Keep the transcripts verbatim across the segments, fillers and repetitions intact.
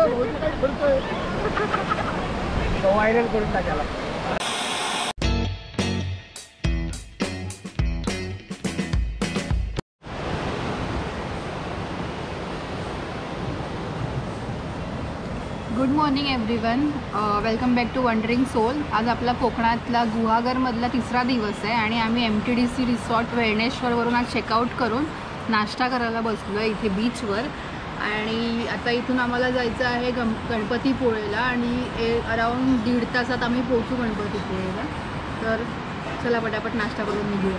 Viral करून टाकायला. Good morning everyone, welcome back to wandering soul. आज आपला कोकणातला गुहागरमधला तिसरा दिवस आहे आणि आम्ही M T D C resort वेळणेश्वरवरून आज चेकआउट करून नाश्ता करायला बसलो आहे इथे बीचवर. आणि आता इथून आम्हाला जायचं आहे गण गणपतीपुळेला आणि अराऊंड दीड तासात आम्ही पोहोचू गणपतीपुळेला. तर चला पटापट नाश्ता करून निघूया.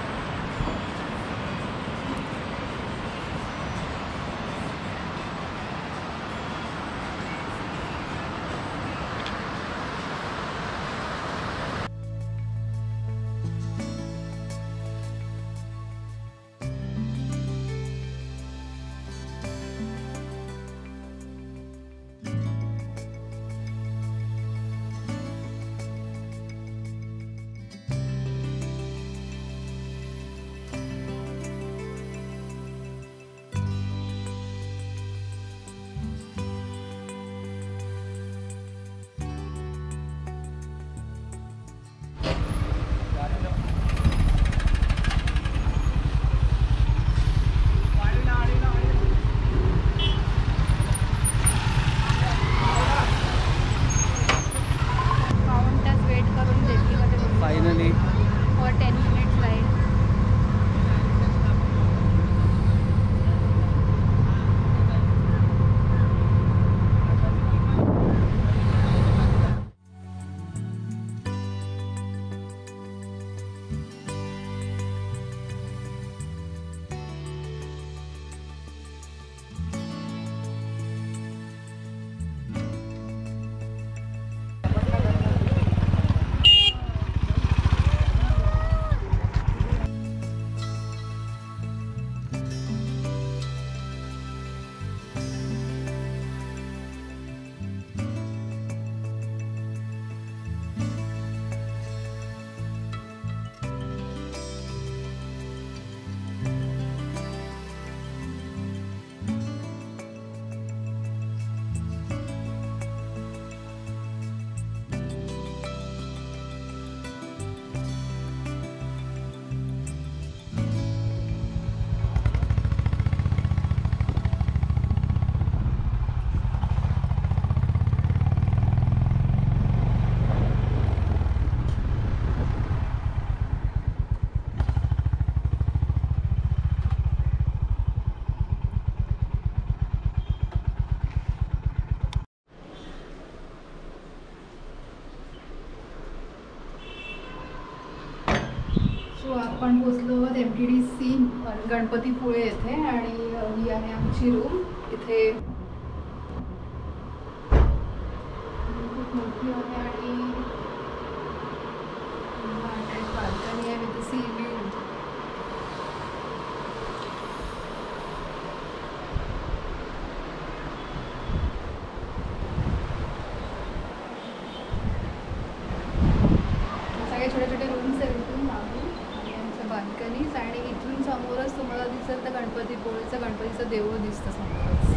आपण पोचलो आहोत M T D C Ganpatipule येथे आणि ही आहे आमची रूम. इथे खूप मोठी आहे आणि बाल्कनी आहे विथ सी व्ह्यू. सगळे छोटे छोटे रूम्स आहेत इथून मागून बाल्कनीज आणि इथून समोरच तुम्हाला दिसेल तर गणपतीपुळेचं गणपतीचं देऊळ दिसतं समोरच.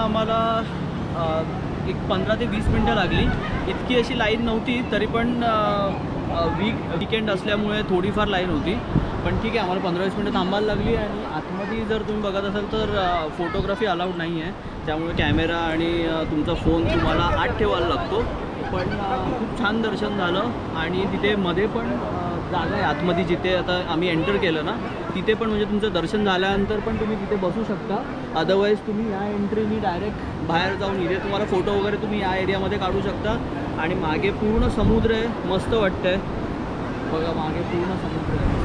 आम्हाला एक पंधरा ते वीस मिनटं लागली. इतकी अशी लाईन नव्हती, तरी पण वीक वीकेंड असल्यामुळे थोडीफार लाईन होती. पण ठीक आहे, आम्हाला पंधरा वीस मिनटं थांबायला लागली. आणि आतमध्ये जर तुम्ही बघत असाल तर फोटोग्राफी अलाउड नाही आहे, त्यामुळे कॅमेरा आणि तुमचा फोन तुम्हाला आत ठेवायला लागतो. पण खूप छान दर्शन झालं. आणि तिथे मध्ये पण जागा आहे आतमध्ये, जिथे आता आम्ही एंटर केलं ना, तिथे पण म्हणजे तुमचं दर्शन झाल्यानंतर पण तुम्ही तिथे बसू शकता. अदरवाईज तुम्ही या एंट्रीनी डायरेक्ट बाहेर जाऊन इथे तुम्हाला फोटो वगैरे तुम्ही या एरियामध्ये काढू शकता. आणि मागे पूर्ण समुद्र आहे, मस्त वाटतंय बघा, मागे पूर्ण समुद्र आहे.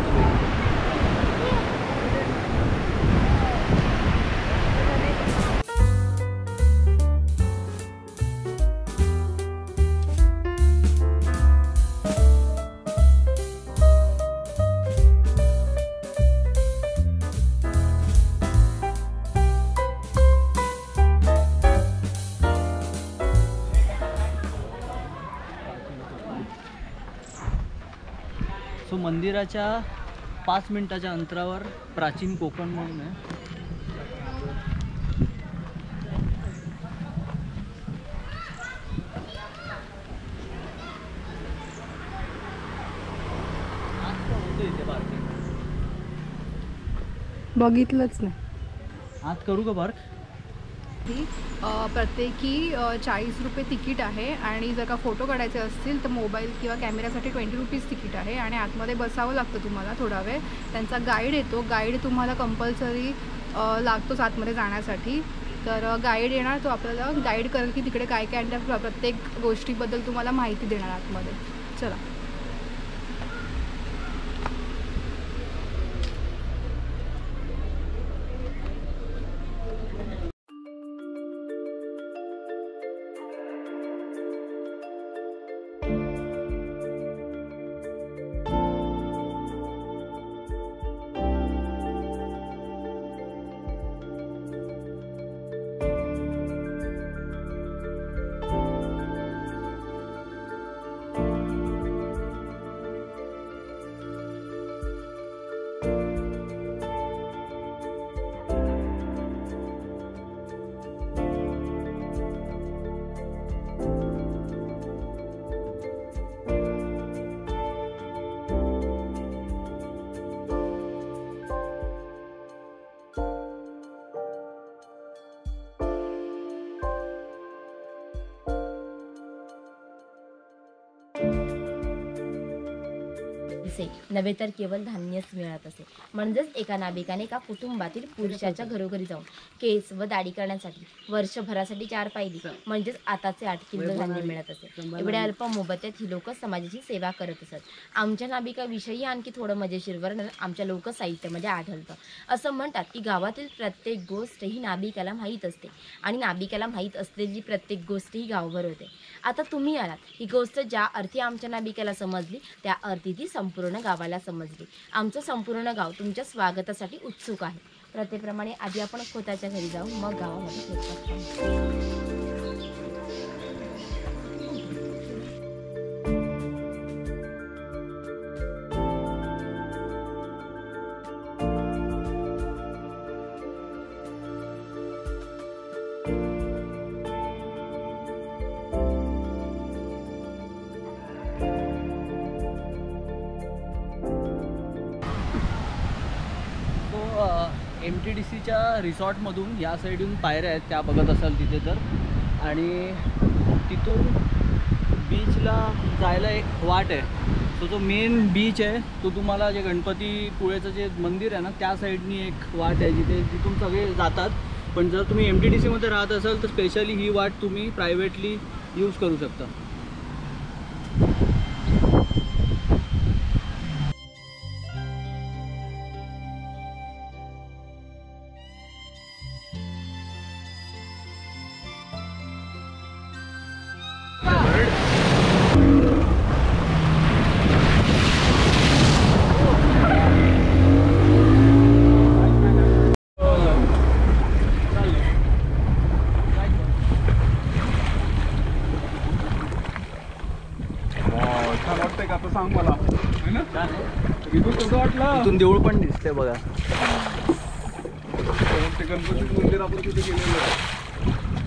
सो मंदिराच्या पाच मिनिटाच्या अंतरावर प्राचीन कोकण म्हणून आहे. बघितलंच नाही. आत करू का पार्क? प्रत्येकी चाळीस रुपये तिकीट आहे. आणि जर का फोटो काढायचे असतील तर मोबाईल किंवा कॅमेऱ्यासाठी ट्वेंटी रुपीज तिकीट आहे. आणि आतमध्ये बसावं लागतं तुम्हाला थोडा वेळ. त्यांचा गाईड येतो, गाईड तुम्हाला कंपल्सरी लागतोच आतमध्ये जाण्यासाठी. तर गाईड येणार, तो आपल्याला गाईड करेल की तिकडे काय काय आणि प्रत्येक गोष्टीबद्दल तुम्हाला माहिती देणार आतमध्ये. चला. असे नव्हे तर केवळ धान्यच मिळत असे. म्हणजेच एका नाभिकाने एका कुटुंबातील पुरुषाच्या घरोघरी जाऊन केस व दाढी करण्यासाठी वर्षभरासाठी चार पायली म्हणजेच आताचे आठ किलो धान्य मिळत असे. एवढ्या अल्प मोबदल्यात ही लोक समाजाची सेवा करत असत. आमच्या नाभिकाविषयी आणखी थोडं मजेशीर वर्णन आमच्या लोकसाहित्यामध्ये आढळतं. असं म्हणतात की गावातील प्रत्येक गोष्ट ही नाभिकाला माहीत असते आणि नाभिकाला माहीत असलेली प्रत्येक गोष्ट ही गावभर होते. आता तुम्ही आलात, ही गोष्ट ज्या अर्थी आमच्या नाभिकाला समजली त्या अर्थी ती संपूर्ण गावाला समजली. आमचं संपूर्ण गाव तुमच्या स्वागतासाठी उत्सुक आहे. प्रथेप्रमाणे आधी आपण खोताच्या घरी जाऊ, मग गावामध्ये भेटू. एम टी डी सीच्या रिसॉर्टमधून या साईडून पायऱ्या आहेत, त्या बघत असाल तिथे तर. आणि तिथून बीचला जायला एक वाट आहे. तो जो मेन बीच आहे तो तुम्हाला जे गणपतीपुळेचं जे मंदिर आहे ना त्या साईडनी एक वाट आहे जिथे तिथून सगळे जातात. पण जर तुम्ही एम टी डी सीमध्ये राहत असाल तर स्पेशली ही वाट तुम्ही प्रायव्हेटली यूज करू शकता. सांग मला इथून कसं वाटलं. इथून देऊळ पण दिसते बघा. ते गणपती मंदिर आपण तिथे गेलेलो आहे.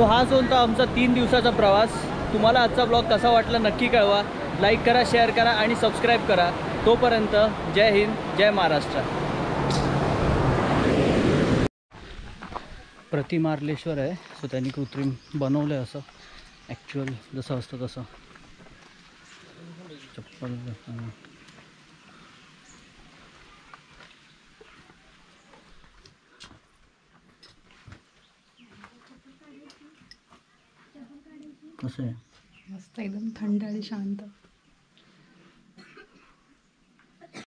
सो हा जो होता आमचा तीन दिवसाचा प्रवास. तुम्हाला आजचा ब्लॉग कसा वाटला नक्की कळवा. लाईक करा, शेअर करा आणि सबस्क्राईब करा. तोपर्यंत जय हिंद, जय महाराष्ट्र. प्रतिमार्लेश्वर आहे. सो त्यांनी कृत्रिम बनवलं आहे असं, ॲक्च्युअल जसं असतं तसं. चप्पल कसं आहे. मस्त एकदम थंड आणि शांत.